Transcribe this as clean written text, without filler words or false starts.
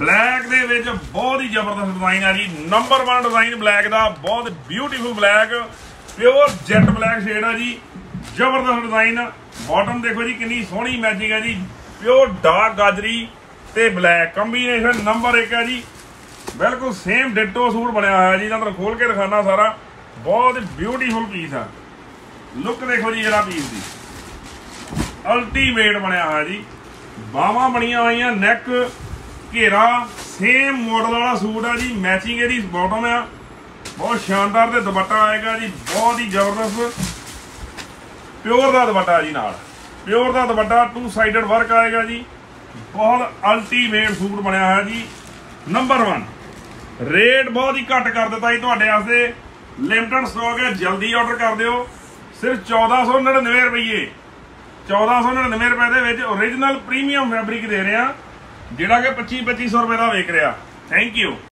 Black दे विच बहुत ही जबरदस्त design है जी। नंबर 1 डिजाइन ब्लैक का, बहुत beautiful black, pure jet black shade है जी। जबरदस्त डिजाइन। बॉटम देखो जी कितनी सोहनी मैचिंग है जी। प्योर डार्क गाजरी ते ब्लैक कंबीनेशन नंबर 1 है जी। बिल्कुल सेम डिटो सूट बनया हुआ है जी। मैं खोल के दिखाना सारा, बहुत ब्यूटीफुल पीस है। लुक देखो जी जरा पीस की, अल्टीमेट बनया हुआ जी। बावां बनिया हुई, नैक घेरा सेम मॉडल वाला सूट है जी। मैचिंग एदी बॉटम है, बहुत शानदार। ते दुपट्टा आएगा जी बहुत ही जबरदस्त प्योर का दुपट्टा जी। नाल प्योर का दुपट्टा, 2 साइडेड वर्क आएगा जी। बहुत अल्टीमेट सूट बनया है जी। नंबर 1 रेट बहुत ही घट कर दिता जी तुहाडे वास्ते। लिमिटेड स्टॉक है, जल्दी ऑर्डर कर दिओ। सिर्फ 1499 रुपये, 1499 रुपए के ओरिजिनल प्रीमियम फैब्रिक दे रहे हैं, जिहड़ा कि 2500 रुपए का विक रहा। Thank you.